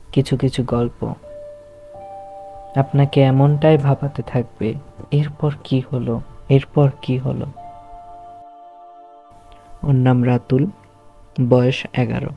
কিছু কিছু গল্প আপনাকে এমনটাই ভাবাতে থাকবে, এরপর কি হলো, এরপর কি হলো। ওর নাম রাতুল, বয়স 11।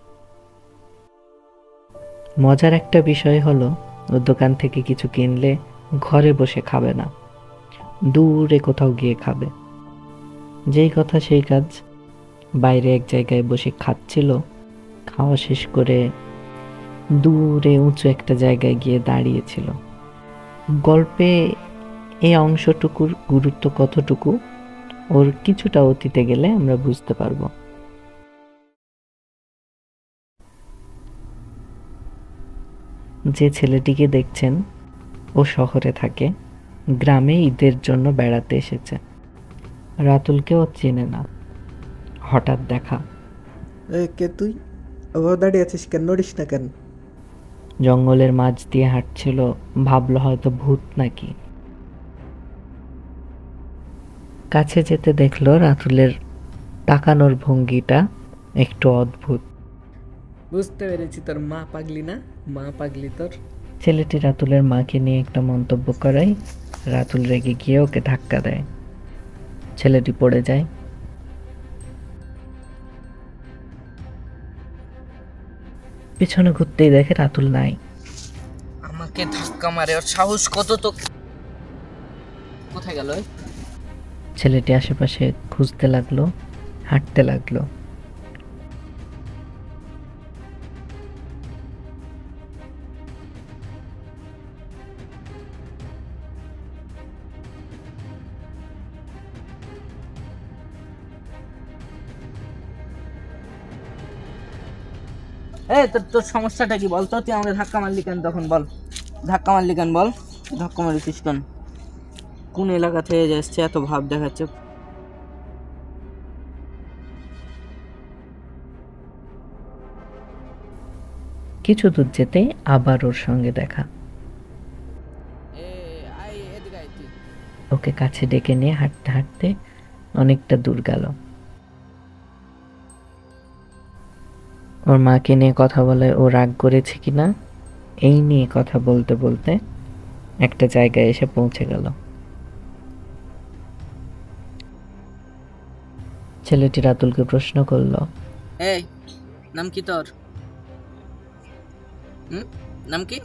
মজার একটা বিষয় হলো, ও দোকান থেকে কিছু কিনলে ঘরে বসে খাবে না, দূরে কোথাও গিয়ে খাবে। যেই কথা সেই কাজ, বাইরে এক জায়গায় বসে খাচ্ছিল। খাওয়া শেষ করে দূরে উঁচু একটা জায়গায় গিয়ে দাঁড়িয়েছিল। গল্পে এই অংশটুকুর গুরুত্ব কতটুকু ওর কিছুটা অতীতে গেলে আমরা বুঝতে পারবো। যে ছেলেটিকে দেখছেন ও শহরে থাকে, গ্রামে ঈদের জন্য বেড়াতে এসেছে। রাতুলকেও চেনে না, হঠাৎ দেখা। কে তুই? আবার দাঁড়িয়ে আছিস কেন? নড়িস না কেন? জঙ্গলের মাঝ দিয়ে হাঁটছিল, ভাবলো হয়তো ভূত নাকি। কাছে যেতে দেখলো রাতুলের তাকানোর ভঙ্গিটা একটু অদ্ভুত। বুঝতে পেরেছি, তোর মা পাগলি না? মা পাগলি তোর। ছেলেটি রাতুলের মাকে নিয়ে একটা মন্তব্য করায় রাতুল রেগে গিয়ে ওকে ধাক্কা দেয়। ছেলেটি পড়ে যায়। পিছনে ঘুরতেই দেখে রাতুল নাই। আমাকে ধাক্কা মারে, ওর সাহস কত! তো কোথায় গেল? ছেলেটি আশেপাশে খুঁজতে লাগলো, হাঁটতে লাগলো। তোর সমস্যাটা কি বল তো? তুই আমাকে ধাক্কা মারলি কেন তখন? বল, ধাক্কা মারলি কেন? বল, ধাক্কা মারিস কেন? কোন এলাকা থেকে যাচ্ছে, এত ভাব দেখাচ্ছে? কিছু দূর যেতেই আবার ওর সঙ্গে দেখা। ওকে কাছে ডেকে নিয়ে হাঁটতে হাঁটতে অনেকটা দূর গেল। ওর মাকে নিয়ে কথা বলে ও রাগ করেছে কিনা এই নিয়ে কথা বলতে বলতে একটা জায়গায় এসে পৌঁছে গেল। ছেলেটি রাতুলকে প্রশ্ন করলো, এই, নাম কি তোর? নাম কি?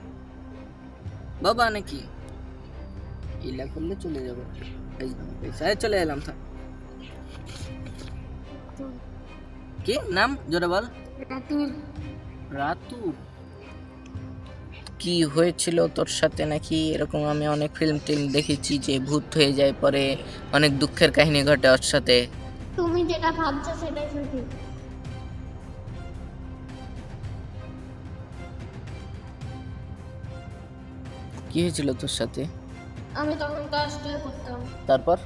বাবা নাকি? ইলা করলে চলে যাবো। চলে এলাম। কি নাম? জোরে বল। রাতু। কি হয়েছিল তোর সাথে নাকি এরকম? আমি অনেক ফিল্ম দেখেছি যে ভূত হয়ে যায়, পরে অনেক দুঃখের কাহিনী ঘটে ওর সাথে। তুমি যেটা ভাবছো সেটাই সঠিক। কি হয়েছিল তোর সাথে? আমি তখন ক্লাস 2 পড়তাম। তারপর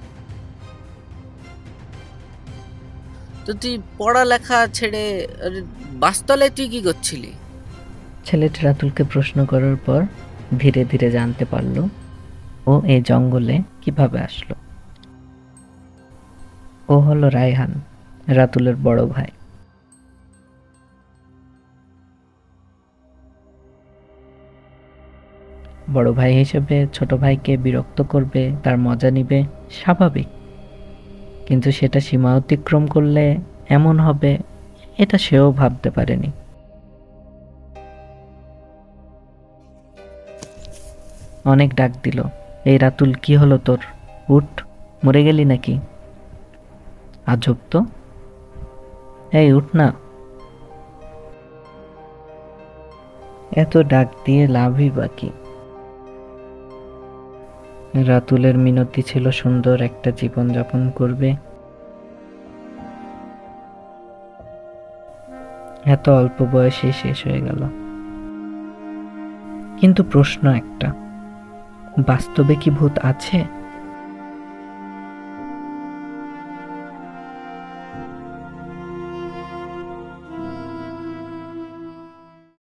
তো তুই পড়ালেখা ছেড়ে বাসতলায় তুই কি করছিলি? ছেলেটি রাতুলকে প্রশ্ন করার পর ধীরে ধীরে জানতে পারলো ও এই জঙ্গলে কিভাবে আসলো। ও হলো রায়হান, রাতুলের বড় ভাই। বড় ভাই হিসেবে ছোট ভাইকে বিরক্ত করবে, তার মজা নিবে, স্বাভাবিক। কিন্তু সেটা সীমা অতিক্রম করলে এমন হবে, এটা সেও ভাবতে পারেনি। অনেক ডাক দিল, এই রাতুল কি হলো তোর? উঠ, মরে গেলি নাকি? আজব তো, এই উঠ না। এত ডাক দিয়ে লাভই বাকি। রাতুলের মিনতি ছিল সুন্দর একটা জীবন যাপন করবে। এত অল্প বয়সে শেষ হয়ে গেল। কিন্তু প্রশ্ন একটা, বাস্তবে কি ভূত আছে?